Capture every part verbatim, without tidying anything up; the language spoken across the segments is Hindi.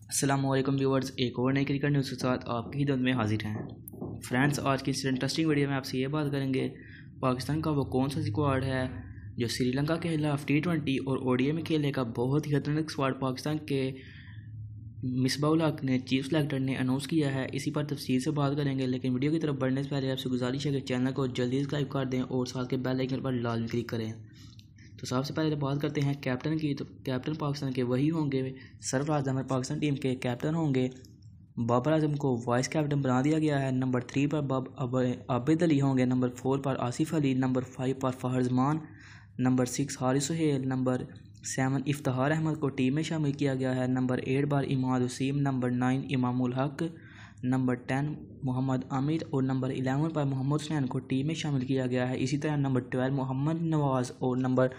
अस्सलामुअलैकुम व्यूवर्स, एक और नई क्रिकेट न्यूज़ के साथ आपकी खिदमत में हाजिर हैं। फ्रेंड्स, आज की इस इंटरेस्टिंग वीडियो में आपसे ये बात करेंगे पाकिस्तान का वो कौन सा स्क्वाड है जो श्रीलंका के खिलाफ टी ट्वेंटी और ओडीआई में खेलेगा। बहुत ही खतरनाक स्क्वाड पाकिस्तान के मिसबाह-उल हक ने चीफ सेलेक्टर ने अनाउंस किया है। इसी पर तफसील से बात करेंगे, लेकिन वीडियो की तरफ बढ़ने से पहले आपसे गुजारिश है कि चैनल को जल्दी सब्सक्राइब कर दें और साथ के बेल आइकन पर लाजमी क्लिक करें। तो सबसे पहले बात करते हैं कैप्टन की। तो कैप्टन पाकिस्तान के वही होंगे, सरफराज अहमद पाकिस्तान टीम के कैप्टन होंगे। बाबर आजम को वाइस कैप्टन बना दिया गया है। नंबर थ्री पर बाब आबिद अली होंगे। नंबर फोर पर आसिफ अली। नंबर फाइव पर Fakhar Zaman. Number six Haris Sohail. Number seven Iftikhar Ahmed को टीम में शामिल किया गया है। नंबर एट पर Imad Wasim. Number nine Imamul Haq. Number ten Mohammad Aamir और नंबर इलेवन पर मोहम्मद हुसैन को टीम में शामिल किया गया है। इसी तरह नंबर ट्वेल्व मोहम्मद नवाज़ और नंबर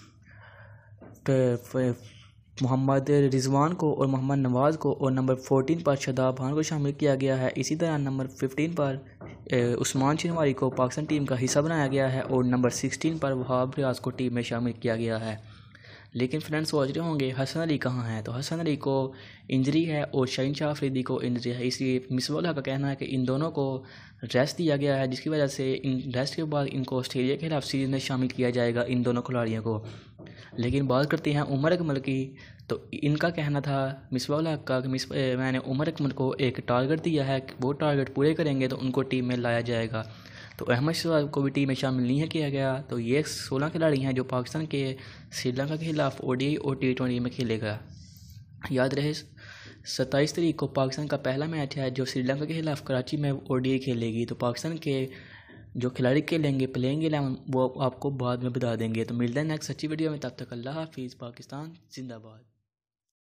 मोहम्मद रिजवान को और मोहम्मद नवाज़ को और नंबर फोर्टीन पर शादाब खान को शामिल किया गया है। इसी तरह नंबर फिफ्टीन पर उस्मान शनवारी को पाकिस्तान टीम का हिस्सा बनाया गया है और नंबर सिक्सटीन पर वहाब रियाज को टीम में शामिल किया गया है। लेकिन फ्रेंड्स सोच रहे होंगे हसन अली कहाँ है, तो हसन अली को इंजरी है और शाहीन शाह अफरीदी को इंजरी है। इसलिए मिसबाह-उल-हक का कहना है कि इन दोनों को रेस्ट दिया गया है, जिसकी वजह से इन रेस्ट के बाद इनको ऑस्ट्रेलिया के खिलाफ सीरीज में शामिल किया जाएगा, इन दोनों खिलाड़ियों को। लेकिन बात करते हैं उमर अकमल की, तो इनका कहना था मिसबाह-उल-हक का कि मिस मैंने उमर अकमल को एक टारगेट दिया है, वो टारगेट पूरे करेंगे तो उनको टीम में लाया जाएगा। तो अहमद शहजाद को भी टीम में शामिल नहीं किया गया। तो ये सोलह खिलाड़ी हैं जो पाकिस्तान के श्रीलंका के खिलाफ ओडीआई और टी ट्वेंटी में खेलेगा। याद रहे सत्ताईस तारीख को पाकिस्तान का पहला मैच है जो श्रीलंका के खिलाफ कराची में ओडीआई खेलेगी। तो पाकिस्तान के जो खिलाड़ी खेलेंगे प्लेइंग इलेवन वो आपको बाद में बता देंगे। तो मिलते हैं नेक्स्ट अच्छी वीडियो में, तब तक अल्लाह हाफिज़। पाकिस्तान जिंदाबाद।